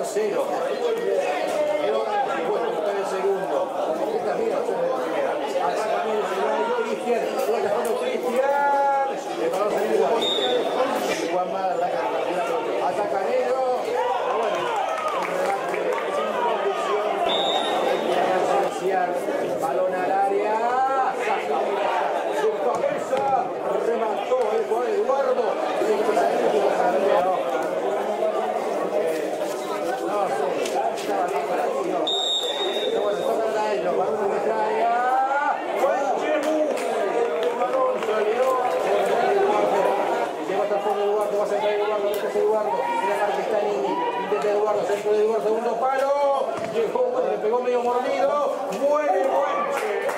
tercero. Pero, por supuesto, está en el segundo. Esta mía va a ser de la primera. Ataca también el Cristian. Lo está jugando Cristian. El balón salió de la boca. Juan Mada ataca Negro. Pero bueno, un remate sin conducción. Balón al área. Saca su cabeza. Remató el jugador Eduardo. Pero bueno, tocan a ellos. Balón de área. Buen Chemu. El balón salió. Llegó hasta el fondo Eduardo. Va a centrar Eduardo. ¿Qué hace Eduardo? Mira Marquestanini. Intenta Eduardo. Centro de Eduardo. Segundo palo. Llegó. Le pegó medio mordido. Buen Chemu.